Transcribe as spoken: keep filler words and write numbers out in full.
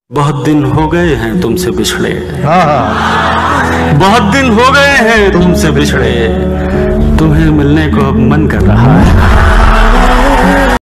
बहुत दिन हो गए हैं तुमसे बिछड़े, हाँ बहुत दिन हो गए हैं तुमसे बिछड़े, तुम्हें मिलने को अब मन कर रहा है।